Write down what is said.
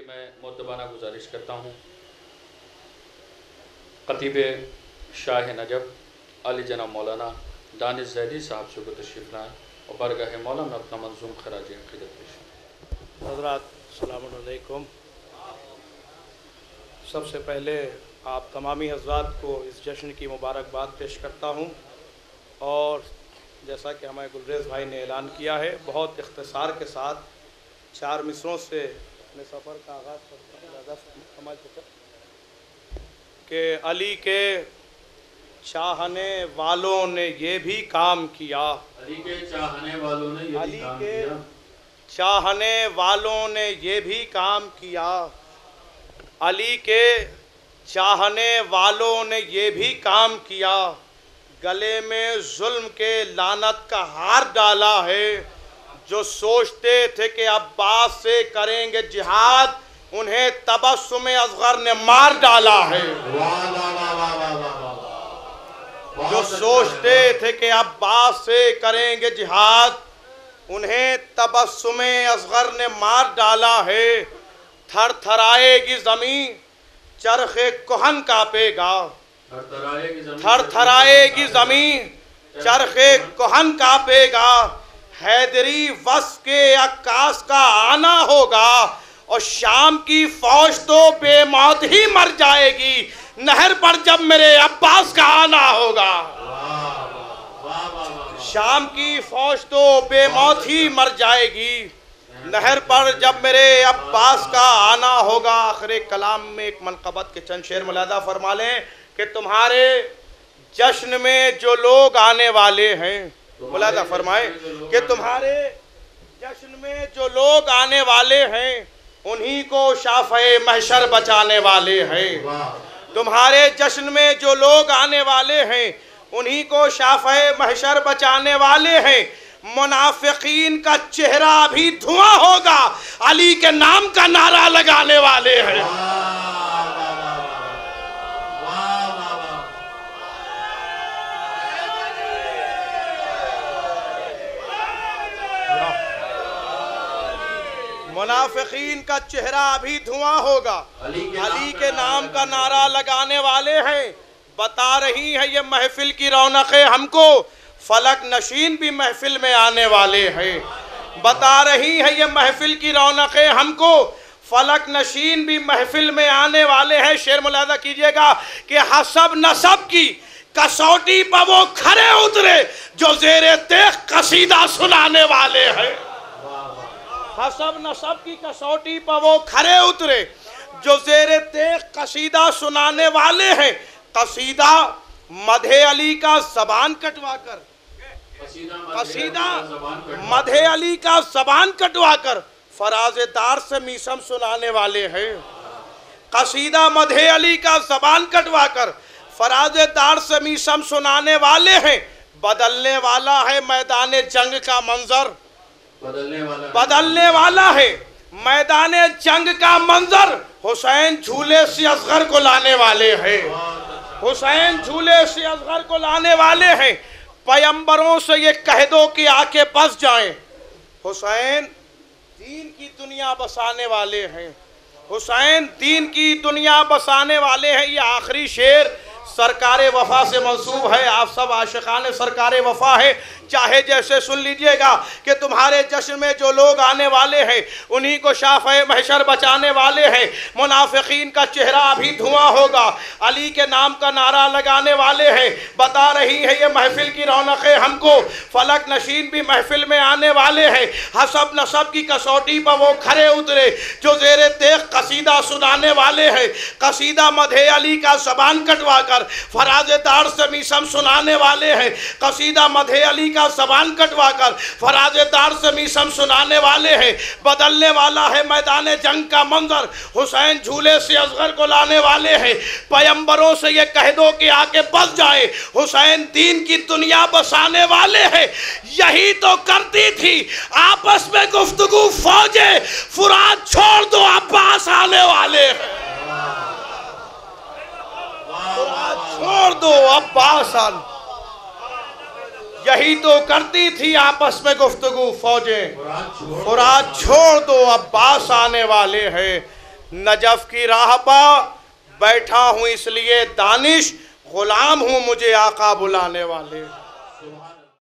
मैं मुद्दबाना गुजारिश करता हूँ खतीब शाह नजब अली जनाब मौलाना दानिश ज़ैदी साहब से को तशरीफ़ लाएँ और बरगाह मौला में अपना मंजूम खराज अक़ीदत पेश। हज़रात अस्सलामु अलैकुम। सबसे पहले आप तमामी हज़रात को इस जश्न की मुबारकबाद पेश करता हूँ और जैसा कि हमारे गुलरेज़ भाई ने ऐलान किया है, बहुत इख्तिसार के साथ 4 मिसरों से अपने सफ़र का आगाज़ करता हूँ कि अली के चाहने वालों ने ये भी काम किया, अली के चाहने वालों ने ये भी काम किया, चाहने वालों ने ये भी काम किया, अली के चाहने वालों ने ये भी काम किया, गले में जुल्म के लानत का हार डाला है। जो सोचते थे कि अब्बास से करेंगे जिहाद, उन्हें तबस्सुम असगर ने मार डाला है। जो सोचते थे कि अब्बास से करेंगे जिहाद, उन्हें तबस्सुम असगर ने मार डाला है। थर थराएगी ज़मीं, चरखे कोहन कांपेगा, थर थराएगी ज़मीं, चरखे कोहन कांपेगा। हैदरी वस के अक्कास का आना होगा और शाम की फौज तो बेमौत ही मर जाएगी, नहर पर जब मेरे अब्बास का आना होगा। शाम की फौज तो बेमौत ही मर जाएगी, नहर पर जब मेरे अब्बास का आना होगा। आखिर कलाम में एक मनक़बत के चंद शेर मुलादा फरमा लें कि तुम्हारे जश्न में जो लोग आने वाले हैं, मुलादा फरमाए कि तुम्हारे जश्न में जो लोग आने वाले हैं, उन्हीं को शाफ़े महशर बचाने वाले हैं। तुम्हारे जश्न में जो लोग आने वाले हैं, उन्हीं को शाफ़े महशर बचाने वाले हैं। मुनाफिकीन का चेहरा भी धुआं होगा, अली के नाम का नारा लगाने वाले हैं। मुनाफिकीन का चेहरा अभी धुआं होगा, अली के नाम का नारा लगाने वाले हैं। बता रही है ये महफिल की रौनकें हमको, फलक नशीन भी महफिल में आने वाले हैं। बता रही है ये महफिल की रौनकें हमको, फलक नशीन भी महफिल में आने वाले हैं। शेर मुलादा कीजिएगा कि हसब नसब की कसौटी पर वो खरे उतरे, जो ज़ेरे तेग कसीदा सुनाने वाले हैं। हसब नसब की कसौटी पर वो खरे उतरे, जो ज़ेरे तेग कसीदा सुनाने वाले हैं। कसीदा मधे अली का ज़बान कटवाकर, कसीदा मधे अली का ज़बान कटवाकर फराज़ेदार से मीसम सुनाने वाले हैं। कसीदा मधे अली का ज़बान कटवाकर फराज़ेदार से मीसम सुनाने वाले हैं। बदलने वाला है मैदान जंग का मंजर, बदलने वाला है मैदान जंग का मंजर। हुसैन झूले से असगर को लाने वाले हैं, हुसैन झूले से असगर को लाने वाले हैं। पैगंबरों से ये कह दो कि आके बस जाएं, हुसैन दीन की दुनिया बसाने वाले हैं, हुसैन दीन की दुनिया बसाने वाले हैं। ये आखिरी शेर सरकारे वफा से मंसूब है। आप सब आशिकाने सरकारे वफा है, चाहे जैसे सुन लीजिएगा कि तुम्हारे जश्न में जो लोग आने वाले हैं, उन्हीं को शाफ़े महशर बचाने वाले हैं। मुनाफिकीन का चेहरा अभी धुआं होगा, अली के नाम का नारा लगाने वाले हैं। बता रही है ये महफिल की रौनकें हमको, फलक नशीन भी महफिल में आने वाले हैं। हसब नसब की कसौटी पर वो खरे उतरे, जो ज़ेरे तेग कसीदा सुनाने वाले हैं। कसीदा मधे अली का ज़बान कटवाकर फराज़ेदार से मीसम सुनाने वाले हैं। कसीदा मधे अली का ज़बान कटवाकर फराज़ेदार से मीसम सुनाने वाले हैं। बदलने वाला है मैदान जंग का मंजर, हुसैन झूले से असगर को लाने वाले हैं। पैगंबरों से ये कह दो कि आके बस जाए, हुसैन दीन की दुनिया बसाने वाले हैं। यही तो करती थी आपस में गुफ्तगू फौजे, फुरात छोड़ दो अब्बास आने वाले हैं। छोड़ दो अब्बास आने, यही तो करती थी आपस में गुफ्तगू फौजें। फुरात छोड़ दो अब्बास आने वाले हैं। नजफ की राह पा बैठा हूँ इसलिए दानिश, गुलाम हूँ मुझे आका बुलाने वाले।